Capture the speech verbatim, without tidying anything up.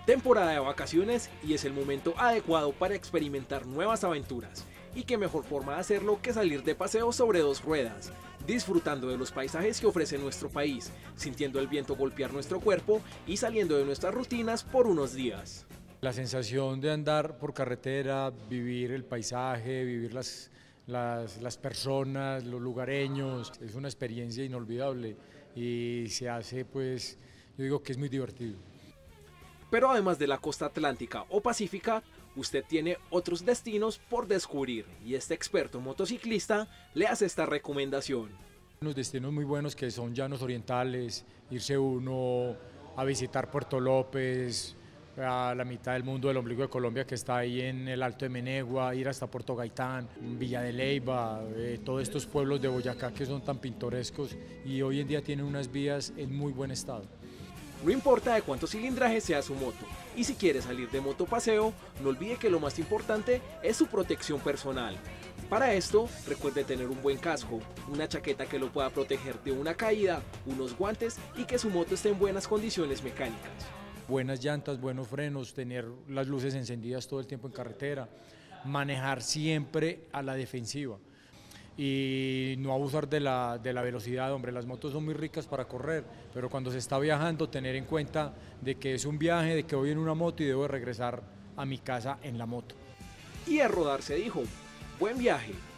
Temporada de vacaciones y es el momento adecuado para experimentar nuevas aventuras. Y qué mejor forma de hacerlo que salir de paseo sobre dos ruedas, disfrutando de los paisajes que ofrece nuestro país, sintiendo el viento golpear nuestro cuerpo y saliendo de nuestras rutinas por unos días. La sensación de andar por carretera, vivir el paisaje, vivir las, las, las personas, los lugareños, es una experiencia inolvidable y se hace, pues, yo digo que es muy divertido. Pero además de la costa atlántica o pacífica, usted tiene otros destinos por descubrir y este experto motociclista le hace esta recomendación. Unos destinos muy buenos que son llanos orientales, irse uno a visitar Puerto López, a la mitad del mundo del ombligo de Colombia que está ahí en el Alto de Menegua, ir hasta Puerto Gaitán, Villa de Leyva, eh, todos estos pueblos de Boyacá que son tan pintorescos y hoy en día tienen unas vías en muy buen estado. No importa de cuánto cilindraje sea su moto, y si quiere salir de motopaseo, no olvide que lo más importante es su protección personal. Para esto, recuerde tener un buen casco, una chaqueta que lo pueda proteger de una caída, unos guantes y que su moto esté en buenas condiciones mecánicas. Buenas llantas, buenos frenos, tener las luces encendidas todo el tiempo en carretera, manejar siempre a la defensiva y no abusar de la, de la velocidad. Hombre, las motos son muy ricas para correr, pero cuando se está viajando tener en cuenta de que es un viaje, de que voy en una moto y debo regresar a mi casa en la moto. Y a rodar se dijo, buen viaje.